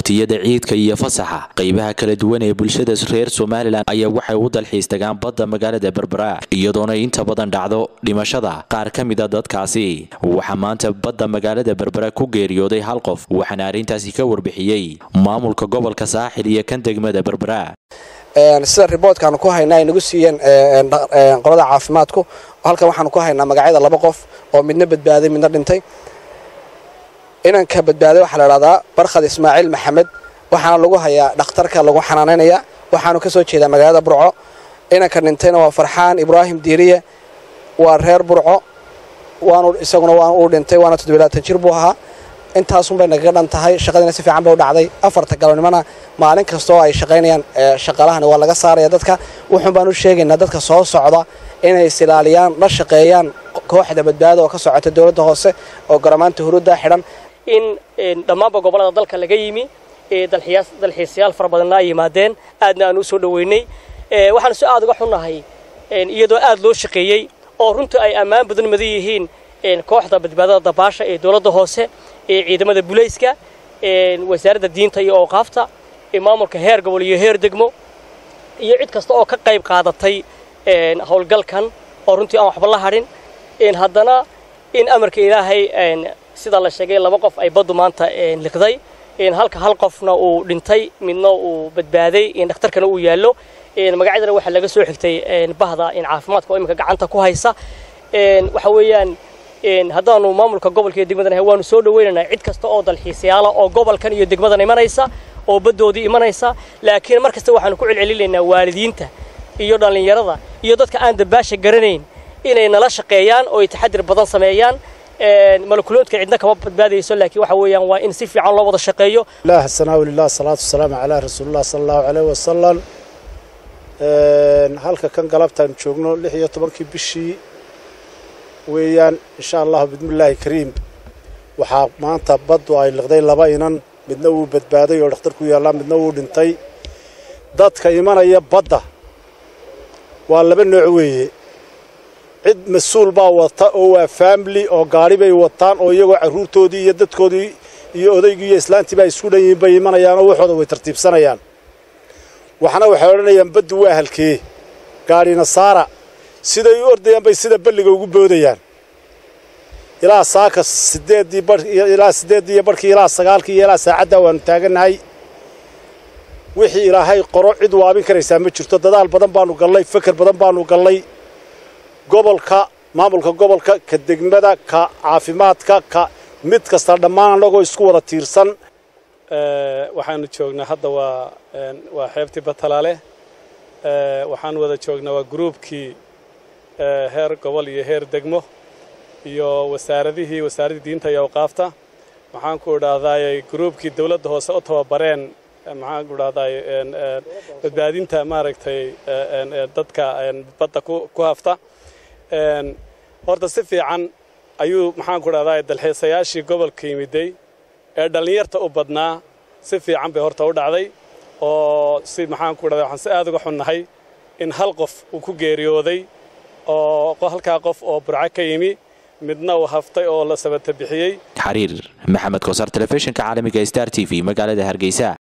waqtiyada ciidka iyo fasaxa qaybaha kala duwan ee bulshada reer Soomaaliland ayaa waxay u dalxiis tagaan badda magaalada Berbera iyadoona inta badan dhacdo dhimashada qaar ka mid ah dadkaasi waxa maanta badda magaalada Berbera ku geeriyooday hal qof waxaana arintaasi ka warbixiyay maamulka gobolka Saaxil iyo kan degmada Berbera sida riboodkan ku haynaa inagu siiyeen qolada caafimaadku halkan waxaan ku haynaa magacyada laba qof oo midna badbaaday midna dhintay inanka badbaaday waxa la raada Barkhad Ismaaciil Maxamed waxaana lagu hayaa dhakhtarka lagu xanaaneynaya waxaanu ka soo jeedaa magaalada Burco inanka dhintayna waa Farxaan Ibraahim Diiriye waa reer Burco waanu isaguna uu dhintay waana 27 jir buu ahaa intaas un bay naga dhan tahay shaqadina si fiican bay u dhacday afarta galabnimana maalin kasto ay shaqaynayaan shaqalahana waa laga saaraya dadka wuxuu baan u sheegaynaa dadka soo socda inay silaaliyaan la shaqeeyaan kooxda badbaado oo ka socota dawladda hoose oo garamaanta huruuda xiran in dhammaanba gobolada dalka laga yimi dalxiisayaal fara badan ay yimaadeen aadna aan u soo dhaweynay waxaan soo aad uga xunahay iyadoo aad loo shaqeeyay oo runtii ay ammaan badan madan yihiin kooxda badbaadada dabaasha ee dawladda hoose ee ciidamada booliiska wasaaradda diinta iyo awqaafta maamulka heer gobol iyo heer degmo iyo cid kasta oo ka qayb qaadatay hawlgalkan oo runtii aan waxba la harin haddana in amarka ilaahay sida la sheegay laba qof ay baddu maanta liqday halka hal qofna uu dhintay midna uu badbaaday dhakhtarkana uu yaallo magacyadana waxa laga soo xigtay bahda caafimaadka oo imika gacanta ku haysa waxa weeyaan haddaanu maamulka gobolka iyo degmadana waanu soo dhaweynaynaa cid kasta oo dalxiisayaal oo gobolkan iyo degmadan imanaysa oo baddoodii imanaysa laakiin markasta waxaanu ku celcelinaynaa waalidiinta iyo dhalinyarada iyo dadka aan dabaasha garanayn inay nala shaqeeyaan oo ay taxadir badan sameeyaan malkuloodka cidna kama badbaadayso laakiin waxa weeyaan waa in si fiican loo wada shaqeeyo ilaahi sanaa walillaah salaatu wasalaamu calaa rasuulillah sallallahu alayhi wasallam halka kan galabtaan joogno 16 bishii weeyaan insha Allah bismillaahi kariim waxa maanta baddu ay liqday laba inan midna uu badbaaday oo dhakhtar ku yaala midna uu dhintay dadka imanaya badda waa laba nooc weeye cid mas'uul baa wata oo waa family oo gaari bay wataan oo iyagoo caruurtoodii iyo dadkoodii iyo odaygii iyo islaantii baa isku dhanyiin bay imanayaan oo waxooda way tartiibsanayaan waxana waxay oranayaan baddu waa halkee gaarina saara siday u ordayaan bay sida balliga ugu boodayaan ilaa saaka 8 ilaa 9 ilaa saacada waan taaganahay wixii ilaahay qoro cid waabin karaysa ma jirto dadaal badan baanu galnay fakar badan baanu galnay gobolka maamulka gobolka ka degmada ka caafimaadka ka mid kasta dhammaan anagoo isku wada tiirsan waxaanu joognaa hadda waa xeebtii Batalaale waxaan wada joognaa waa groupkii heer gobol iyo heer degmo iyo wasaaradda diinta iyo awqaafta waxaan ku dhaahday groupkii dawladda hoose oo tababareen maxaan ku dhaahday badbaadinta maaragtay dadka badda ku hafta horta si fiican ayuu maxaan ku dhaahday dalxiisayaashii gobolka yimiday ee dhalinyarta u badnaa si fiican bay horta u dhacday oo si maxaan ku dhaahday waxaan si aad uga xunnahay in hal qof uu ku geeriyooday oo halka qof oo Burco ka yimi midna uu haftay oo la sabata bixiyay xariir maxamed koosar telefishinka caalamiga Star TV magaalada Hargeysa